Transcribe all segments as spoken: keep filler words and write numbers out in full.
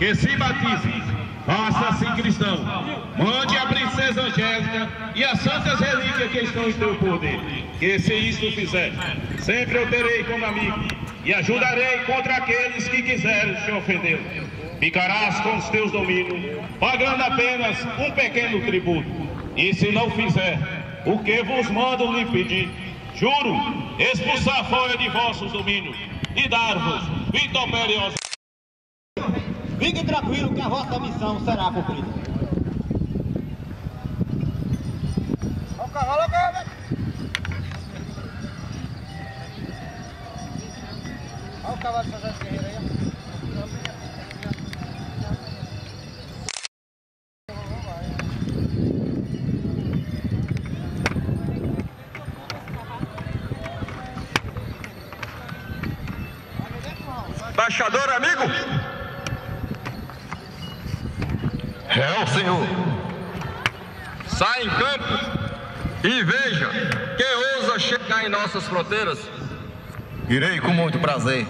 que se batize, faça-se cristão, mande a princesa Angélica e as santas relíquias que estão em teu poder, que se isto fizer, sempre eu terei como amigo e ajudarei contra aqueles que quiserem te ofender. Ficarás com os teus domínios, pagando apenas um pequeno tributo, e se não fizer o que vos mando lhe pedir, juro expulsar fora de vossos domínios e dar-vos vitupériosa. Fique tranquilo que a vossa missão será cumprida. Olha o cavalo agora. Olha o cavalo de José Guerreiro aí. Embaixador amigo? É o senhor. Sai em campo e veja quem ousa chegar em nossas fronteiras. Irei com muito prazer.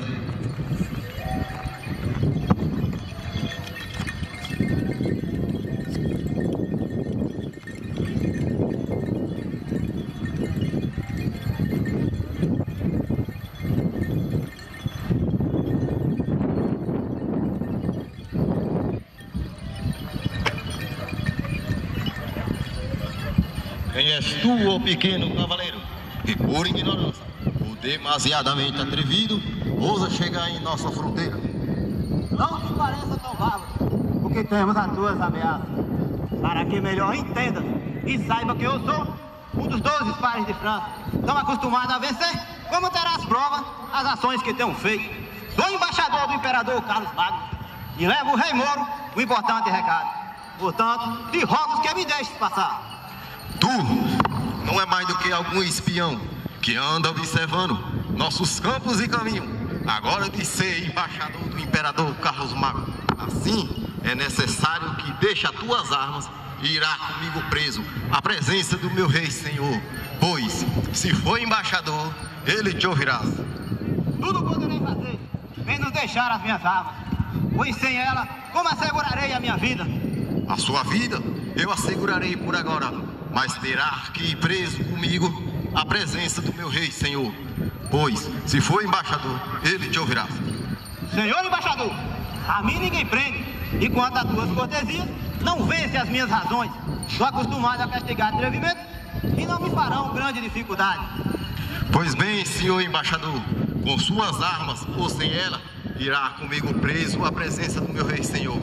Quem és tu, ô pequeno cavaleiro, que por ignorância, ou demasiadamente atrevido, ousa chegar em nossa fronteira? Não te pareça tão bárbaro, porque temos as tuas ameaças, para que melhor entenda e saiba que eu sou um dos doze pares de França, tão acostumado a vencer, como terás prova as ações que tenho feito. Sou embaixador do imperador Carlos Magno e levo o rei Moro um importante recado. Portanto, te rogo que me deixes passar. Tu não é mais do que algum espião que anda observando nossos campos e caminhos. Agora de ser embaixador do imperador Carlos Magno, assim é necessário que deixe as tuas armas e irá comigo preso à presença do meu rei senhor, pois se for embaixador, ele te ouvirá. Tudo poderei fazer, menos deixar as minhas armas, pois sem ela, como assegurarei a minha vida? A sua vida eu assegurarei por agora, mas terá que ir preso comigo à presença do meu rei senhor, pois se for embaixador, ele te ouvirá. Senhor embaixador, a mim ninguém prende, e quanto às tuas cortesias, não vence as minhas razões. Estou acostumado a castigar atrevimento e não me farão grande dificuldade. Pois bem, senhor embaixador, com suas armas ou sem ela, irá comigo preso à presença do meu rei senhor.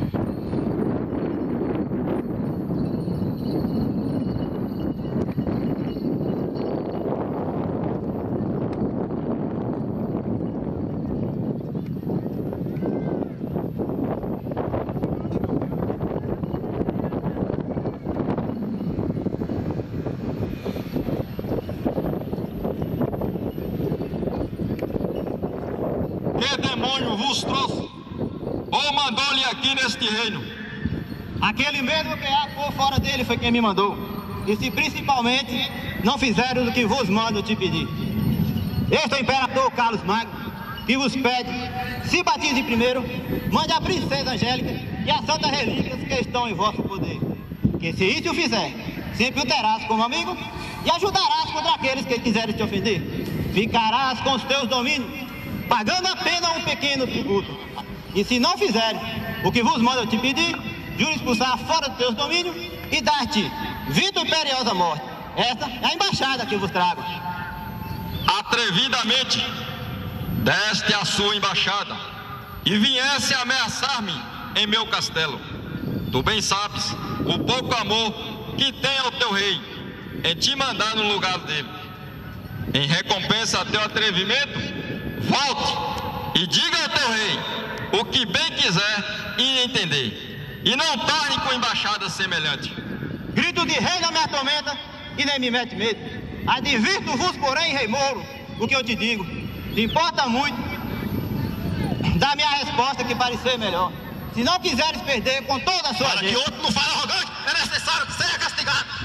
Vos trouxe ou mandou-lhe aqui neste reino? Aquele mesmo que há por fora dele foi quem me mandou. E se principalmente não fizeram o que vos mando te pedir. Este é o imperador Carlos Magno, que vos pede, se batize primeiro, mande a princesa Angélica e as santas relíquias que estão em vosso poder. Que se isso o fizer, sempre o terás como amigo e ajudarás contra aqueles que quiserem te ofender. Ficarás com os teus domínios, pagando apenas um pequeno tributo. E se não fizeres o que vos mando te pedir, juro expulsar fora dos teus domínios e dar-te vida imperiosa morte. Essa é a embaixada que vos trago. Atrevidamente deste a sua embaixada e viesse ameaçar-me em meu castelo. Tu bem sabes o pouco amor que tem ao teu rei em te mandar no lugar dele. Em recompensa a teu atrevimento, volte e diga ao teu rei o que bem quiser e entender, e não torne com embaixada semelhante. Grito de rei não me atormenta e nem me mete medo. Advirto-vos, porém, rei Moro, o que eu te digo. Te importa muito dar-me a resposta que parecer melhor. Se não quiseres perder com toda a sua Para gente... que outro não fale arrogante, é necessário que seja castigado.